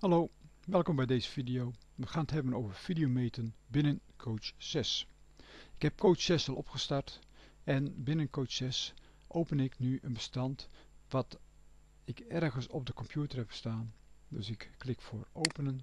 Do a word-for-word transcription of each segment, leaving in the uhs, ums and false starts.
Hallo, welkom bij deze video. We gaan het hebben over videometen binnen Coach zes. Ik heb Coach zes al opgestart en binnen Coach zes open ik nu een bestand wat ik ergens op de computer heb staan. Dus ik klik voor openen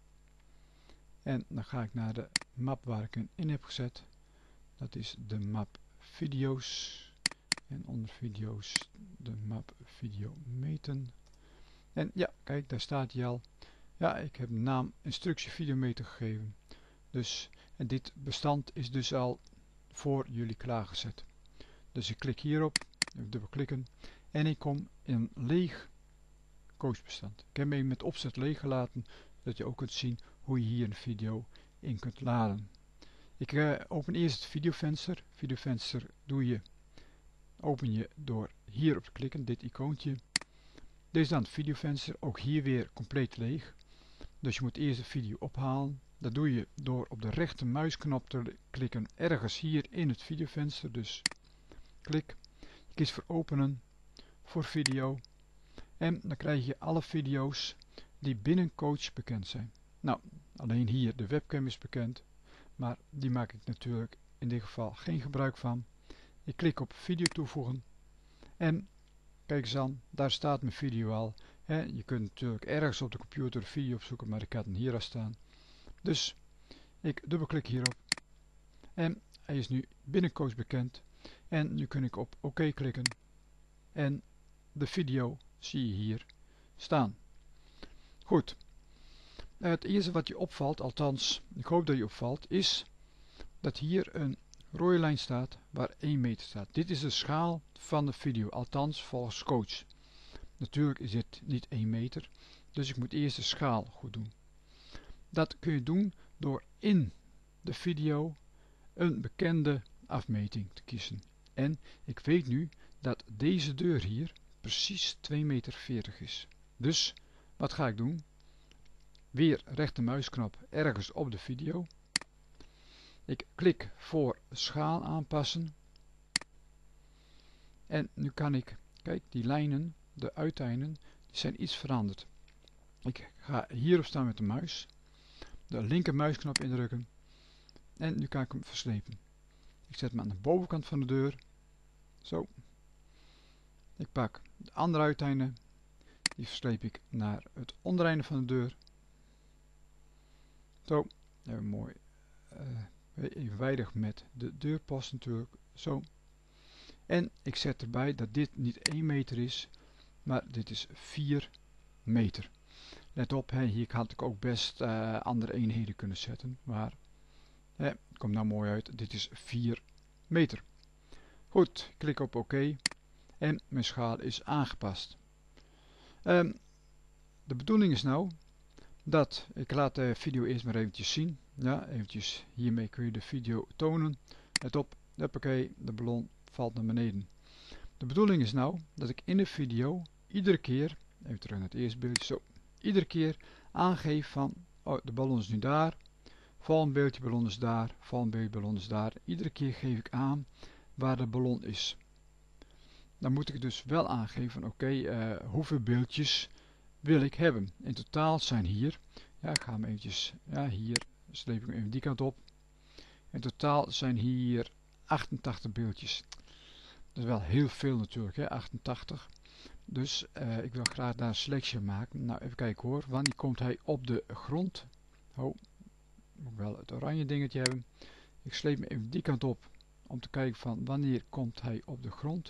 en dan ga ik naar de map waar ik hem in heb gezet. Dat is de map video's en onder video's de map videometen. En ja, kijk, daar staat hij al. Ja, ik heb de naam instructie videometer gegeven. Dus, en dit bestand is dus al voor jullie klaargezet. Dus ik klik hierop, even dubbelklikken en ik kom in een leeg coachbestand. Ik heb hem met opzet leeg gelaten, zodat je ook kunt zien hoe je hier een video in kunt laden. Ik uh, open eerst het videovenster. Videovenster doe je, open je door hier op te klikken, dit icoontje. Dit is dan het videovenster, ook hier weer compleet leeg. Dus je moet eerst de video ophalen. Dat doe je door op de rechter muisknop te klikken ergens hier in het videovenster. Dus klik, je kiest voor openen, voor video. En dan krijg je alle video's die binnen Coach bekend zijn. Nou, alleen hier de webcam is bekend, maar die maak ik natuurlijk in dit geval geen gebruik van. Ik klik op video toevoegen en kijk eens aan, daar staat mijn video al. He, je kunt natuurlijk ergens op de computer een video opzoeken, maar ik had hem hier al staan. Dus ik dubbelklik hierop en hij is nu binnen Coach bekend. En nu kun ik op oké klikken en de video zie je hier staan. Goed, het eerste wat je opvalt, althans ik hoop dat je opvalt, is dat hier een rode lijn staat waar één meter staat. Dit is de schaal van de video, althans volgens Coach. Natuurlijk is dit niet één meter, dus ik moet eerst de schaal goed doen. Dat kun je doen door in de video een bekende afmeting te kiezen. En ik weet nu dat deze deur hier precies twee meter veertig is. Dus wat ga ik doen? Weer rechtermuisknop ergens op de video. Ik klik voor schaal aanpassen. En nu kan ik, kijk, die lijnen, de uiteinden, die zijn iets veranderd. Ik ga hierop staan met de muis, de linker muisknop indrukken en nu kan ik hem verslepen. Ik zet hem aan de bovenkant van de deur, zo. Ik pak de andere uiteinde, die versleep ik naar het ondereinde van de deur. Zo, even mooi uh, evenwijdig met de deurpost natuurlijk, zo. En ik zet erbij dat dit niet één meter is, maar dit is vier meter. Let op, hè, hier had ik ook best uh, andere eenheden kunnen zetten, maar hè, het komt nou mooi uit, dit is vier meter. Goed, klik op oké en mijn schaal is aangepast. Um, de bedoeling is nou dat, ik laat de video eerst maar eventjes zien, ja, eventjes, hiermee kun je de video tonen. Let op, hoppakee, de ballon valt naar beneden. De bedoeling is nou dat ik in de video iedere keer, even terug naar het eerste beeldje, zo, iedere keer aangeef van, oh, de ballon is nu daar, volgend beeldje ballon is daar, volgend beeldje ballon is daar. Iedere keer geef ik aan waar de ballon is. Dan moet ik dus wel aangeven, oké, okay, uh, hoeveel beeldjes wil ik hebben. In totaal zijn hier, ja, ik ga hem eventjes, ja, hier sleep ik hem even die kant op. In totaal zijn hier achtentachtig beeldjes. Dat is wel heel veel natuurlijk, hè, achtentachtig. Dus uh, ik wil graag daar een selectie maken. Nou, even kijken hoor. Wanneer komt hij op de grond? Oh, moet ik wel het oranje dingetje hebben. Ik sleep me even die kant op om te kijken van wanneer komt hij op de grond.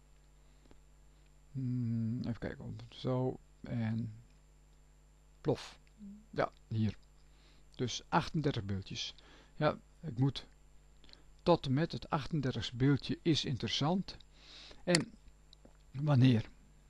Hmm, even kijken. Zo en plof. Ja, hier. Dus achtendertig beeldjes. Ja, ik moet tot en met het achtendertigste beeldje is interessant. En wanneer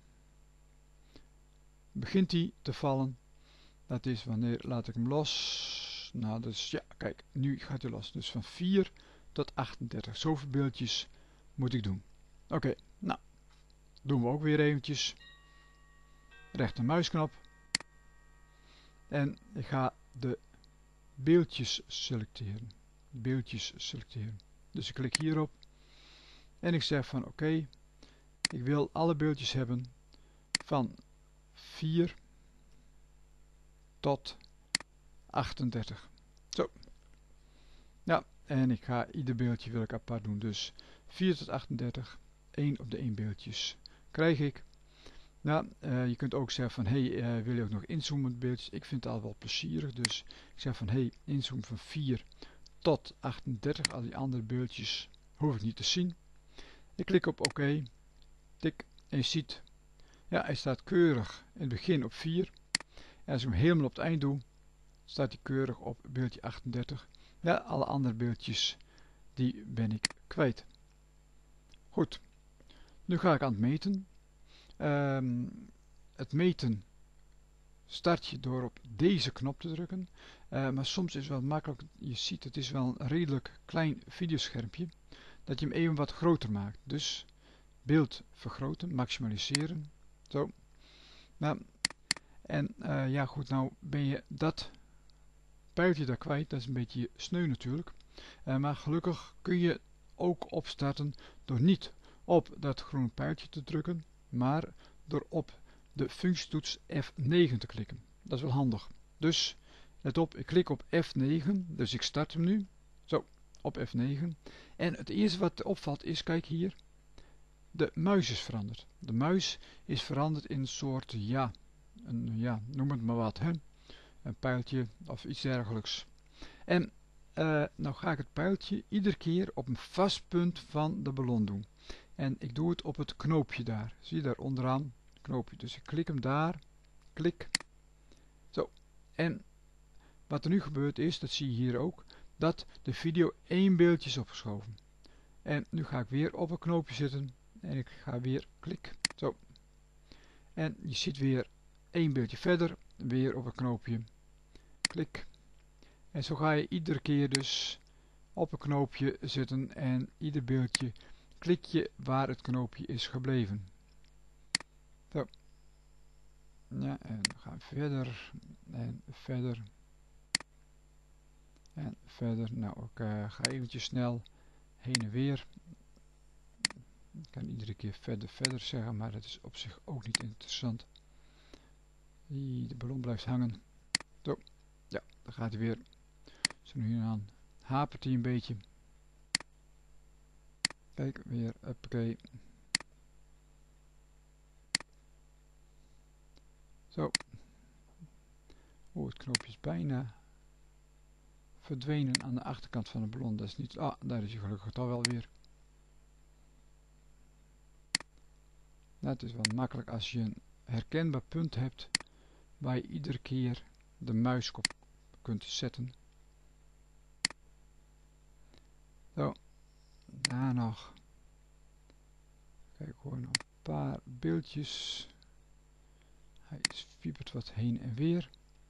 begint hij te vallen? Dat is wanneer laat ik hem los. Nou, dus ja, kijk, nu gaat hij los. Dus van vier tot achtendertig. Zoveel beeldjes moet ik doen. Oké, okay, nou, doen we ook weer eventjes. Rechter muisknop. En ik ga de beeldjes selecteren. Beeldjes selecteren. Dus ik klik hierop. En ik zeg van oké, okay, ik wil alle beeldjes hebben van vier tot achtendertig. Zo. Ja, en ik ga ieder beeldje wil ik apart doen. Dus vier tot achtendertig, één op de één beeldjes krijg ik. Nou, uh, je kunt ook zeggen van, hey, uh, wil je ook nog inzoomen met beeldjes? Ik vind het al wel plezierig, dus ik zeg van, hey, inzoomen van vier tot achtendertig. Al die andere beeldjes hoef ik niet te zien. Ik klik op oké, tik, en je ziet, ja, hij staat keurig in het begin op vier. En als ik hem helemaal op het eind doe, staat hij keurig op beeldje achtendertig. Ja, alle andere beeldjes, die ben ik kwijt. Goed, nu ga ik aan het meten. Um, het meten start je door op deze knop te drukken. Uh, maar soms is het wel makkelijk, je ziet het is wel een redelijk klein videoschermpje, dat je hem even wat groter maakt. Dus beeld vergroten, maximaliseren. Zo. Nou, en uh, ja goed, nou ben je dat pijltje daar kwijt, dat is een beetje sneu natuurlijk. Uh, maar gelukkig kun je ook opstarten door niet op dat groene pijltje te drukken, maar door op de functietoets F negen te klikken. Dat is wel handig. Dus let op, ik klik op F negen, dus ik start hem nu. Zo, op F negen. En het eerste wat opvalt is, kijk hier, de muis is veranderd. De muis is veranderd in een soort, ja, een, ja noem het maar wat, hè? Een pijltje of iets dergelijks. En uh, nou ga ik het pijltje iedere keer op een vast punt van de ballon doen. En ik doe het op het knoopje daar. Zie je daar onderaan? Knoopje. Dus ik klik hem daar. Klik. Zo. En wat er nu gebeurt is, dat zie je hier ook, dat de video één beeldje is opgeschoven. En nu ga ik weer op een knoopje zitten. En ik ga weer klik. Zo. En je ziet weer één beeldje verder. Weer op een knoopje. Klik. En zo ga je iedere keer dus op een knoopje zitten en ieder beeldje klik je waar het knoopje is gebleven. Zo. Ja, en dan gaan we verder en verder en verder. Nou, ik uh, ga eventjes snel heen en weer. Ik kan iedere keer verder verder zeggen, maar dat is op zich ook niet interessant. De ballon blijft hangen. Zo. Ja, dan gaat hij weer. Zo nu aan hapert hij een beetje. Kijk, weer, oké. Zo. Oh, het knoopje is bijna verdwenen aan de achterkant van de ballon. Dat is niet... Ah, daar is hij gelukkig toch wel weer. Nou, het is wel makkelijk als je een herkenbaar punt hebt waar je iedere keer de muis op kunt zetten. Zo. Daar nog. Kijk hoor, nog een paar beeldjes. Hij wiebert wat heen en weer.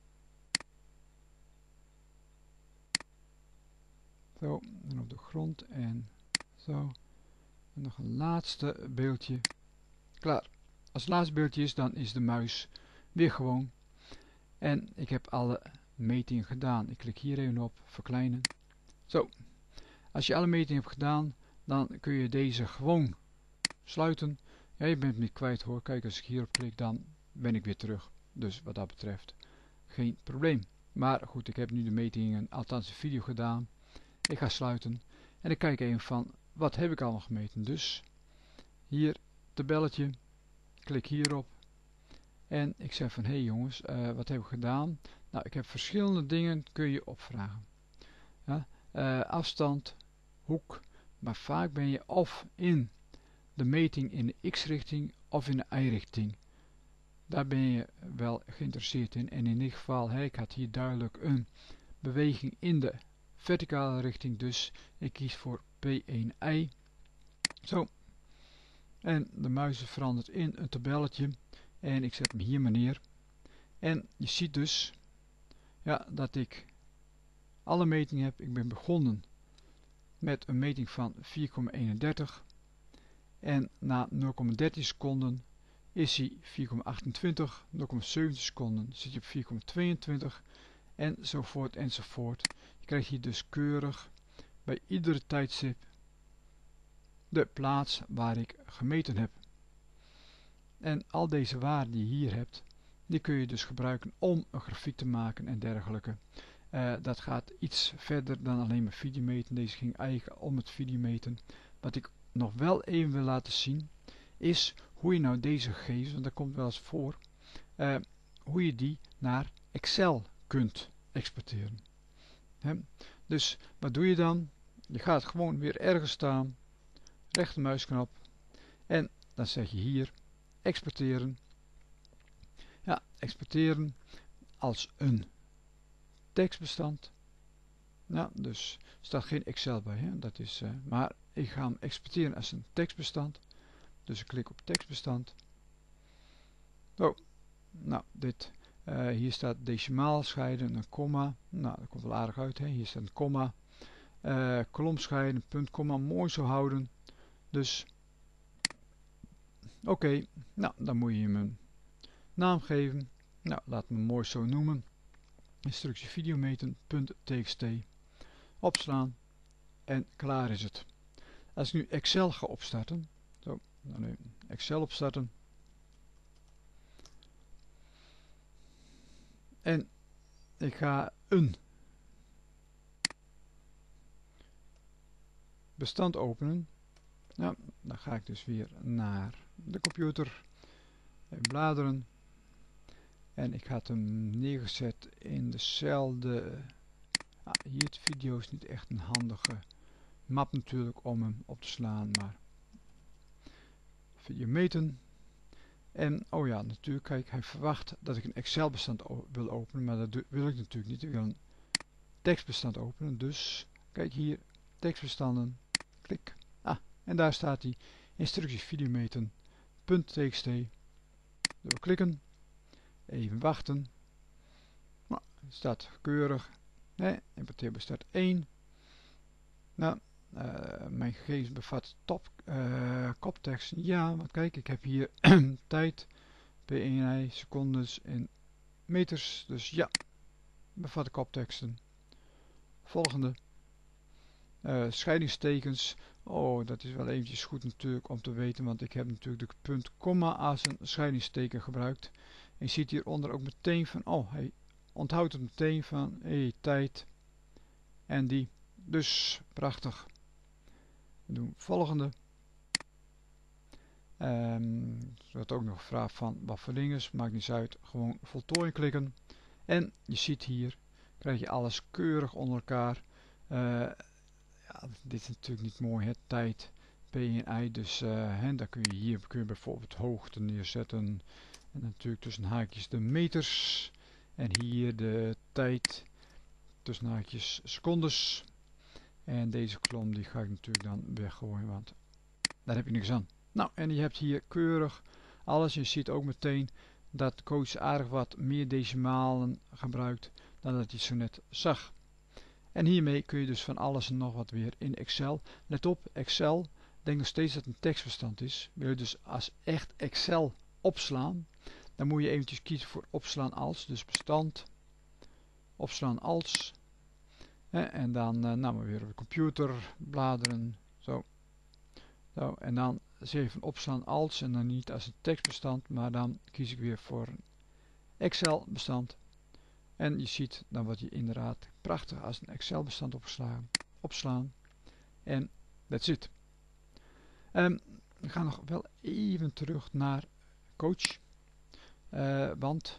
Zo, en op de grond en zo. En nog een laatste beeldje. Klaar. Als het laatste beeldje is, dan is de muis weer gewoon. En ik heb alle metingen gedaan. Ik klik hier even op, verkleinen. Zo. Als je alle metingen hebt gedaan, dan kun je deze gewoon sluiten. Ja, je bent hem niet kwijt hoor. Kijk, als ik hierop klik, dan ben ik weer terug. Dus wat dat betreft, geen probleem. Maar goed, ik heb nu de metingen, althans de video gedaan. Ik ga sluiten. En ik kijk even van, wat heb ik allemaal gemeten? Dus, hier, tabelletje. Klik hierop. En ik zeg van, hé hey jongens, uh, wat heb ik gedaan? Nou, ik heb verschillende dingen, kun je opvragen. Ja, uh, afstand, hoek. Maar vaak ben je of in de meting in de x-richting of in de y-richting. Daar ben je wel geïnteresseerd in. En in dit geval, hey, ik had hier duidelijk een beweging in de verticale richting. Dus ik kies voor P één i. Zo. En de muis verandert in een tabelletje. En ik zet hem hier maar neer. En je ziet dus ja, dat ik alle metingen heb. Ik ben begonnen met een meting van vier komma eenendertig. En na nul komma dertien seconden is hij vier komma achtentwintig, nul komma zeventien seconden zit je op vier komma tweeëntwintig enzovoort enzovoort. Je krijgt hier dus keurig bij iedere tijdstip de plaats waar ik gemeten heb. En al deze waarden die je hier hebt, Die kun je dus gebruiken om een grafiek te maken en dergelijke. Uh, dat gaat iets verder dan alleen maar videometen. Deze ging eigenlijk om het videometen. Wat ik nog wel even wil laten zien is hoe je nou deze gegevens, want dat komt wel eens voor, uh, hoe je die naar Excel kunt exporteren. He? Dus wat doe je dan? Je gaat gewoon weer ergens staan, rechtermuisknop en dan zeg je hier exporteren. Ja, exporteren als een tekstbestand. Ja, dus er staat geen Excel bij, hè? Dat is, uh, maar ik ga hem exporteren als een tekstbestand. Dus ik klik op tekstbestand. Oh, nou dit. Uh, hier staat decimaal scheiden, een komma. Nou, dat komt wel aardig uit, hè? Hier staat een komma. Uh, kolom scheiden, punt, komma, mooi zo houden. Dus, oké, okay. Nou, dan moet je hem een naam geven. Nou, laat me hem mooi zo noemen. Instructie videometen.txt. Opslaan en klaar is het. Als ik nu Excel ga opstarten, zo, dan even Excel opstarten. En ik ga een bestand openen. Nou, dan ga ik dus weer naar de computer en bladeren. En ik had hem neergezet in dezelfde. Ah, hier het video is niet echt een handige map natuurlijk om hem op te slaan, maar video meten. En oh ja, natuurlijk, kijk, hij verwacht dat ik een Excel bestand wil openen, maar dat wil ik natuurlijk niet. Ik wil een tekstbestand openen, dus kijk hier, tekstbestanden, klik. Ah, en daar staat hij, instructies videometen.txt. Dubbelklikken, even wachten. Nou, het staat keurig. Nee, importeerbestad één. Nou, uh, mijn gegevens bevat top uh, koptekst. Ja, want kijk, ik heb hier tijd, per eenheid, secondes en meters. Dus ja, bevat kopteksten. Volgende. Uh, scheidingstekens. Oh, dat is wel eventjes goed natuurlijk om te weten, want ik heb natuurlijk de punt, komma als een scheidingsteken gebruikt. En je ziet hieronder ook meteen van, oh, hij onthoudt het meteen van, hé, hey, tijd. En die. Dus, prachtig. We doen volgende. Um, er wordt ook nog gevraagd van wat voor dingen, maakt niet uit, gewoon voltooien klikken. En je ziet hier, krijg je alles keurig onder elkaar. Uh, ja, dit is natuurlijk niet mooi, hè? Tijd, P en I, dus uh, hè, dan kun je hier kun je bijvoorbeeld hoogte neerzetten. En natuurlijk tussen haakjes de meters. En hier de tijd, tussen haakjes secondes. En deze kolom die ga ik natuurlijk dan weggooien, want daar heb je niks aan. Nou, en je hebt hier keurig alles. Je ziet ook meteen dat Coach aardig wat meer decimalen gebruikt dan dat je zo net zag. En hiermee kun je dus van alles en nog wat weer in Excel. Let op, Excel, denk nog steeds dat het een tekstbestand is. Wil je dus als echt Excel opslaan, dan moet je eventjes kiezen voor opslaan als. Dus bestand, opslaan als. En dan uh, nou maar weer op de computer, bladeren, zo. zo. En dan zeg je van opslaan als en dan niet als een tekstbestand, maar dan kies ik weer voor een Excel bestand. En je ziet, dan wordt je inderdaad prachtig als een Excel bestand opslaan. opslaan. En that's it. Um, we gaan nog wel even terug naar Coach. Uh, want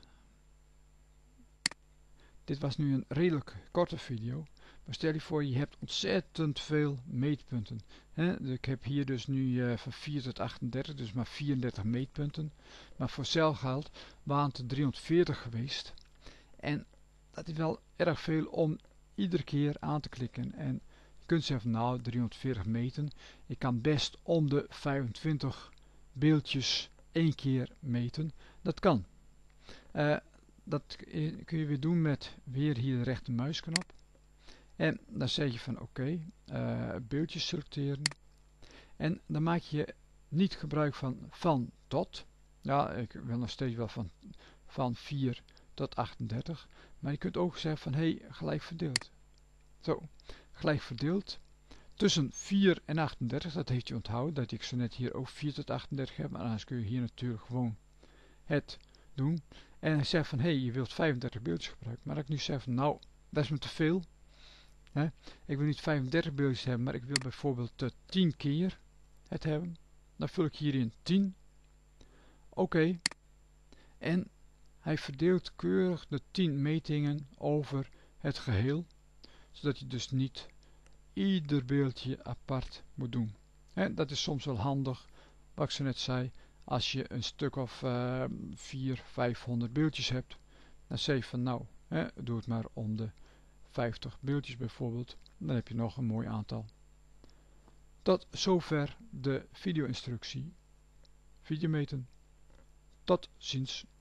dit was nu een redelijk korte video. Maar stel je voor, je hebt ontzettend veel meetpunten. He, ik heb hier dus nu uh, van vier tot achtendertig, dus maar vierendertig meetpunten. Maar voor celgeld waren het er driehonderdveertig geweest. En dat is wel erg veel om iedere keer aan te klikken. En je kunt zeggen, nou, driehonderdveertig meten. Ik kan best om de vijfentwintig beeldjes één keer meten. Dat kan. Uh, dat kun je weer doen met weer hier de rechtermuisknop. En dan zeg je van oké, okay, uh, beeldjes selecteren. En dan maak je niet gebruik van van tot. Ja, ik wil nog steeds wel van, van vier tot achtendertig. Maar je kunt ook zeggen van hé, hey, gelijk verdeeld. Zo, gelijk verdeeld. Tussen vier en achtendertig, dat heeft je onthouden. Dat ik zo net hier ook vier tot achtendertig heb. Maar anders kun je hier natuurlijk gewoon het doen. En hij zegt van, hé, hey, je wilt vijfendertig beeldjes gebruiken. Maar dat ik nu zeg van, nou, dat is me te veel. Hè? Ik wil niet vijfendertig beeldjes hebben, maar ik wil bijvoorbeeld uh, tien keer het hebben. Dan vul ik hierin tien. Oké. Okay. En hij verdeelt keurig de tien metingen over het geheel. Zodat je dus niet ieder beeldje apart moet doen. En dat is soms wel handig, wat ik zo net zei. Als je een stuk of uh, vier, vijfhonderd beeldjes hebt. Dan zeg je van nou, hè, doe het maar om de vijftig beeldjes bijvoorbeeld. Dan heb je nog een mooi aantal. Tot zover de video-instructie. Videometen. Tot ziens.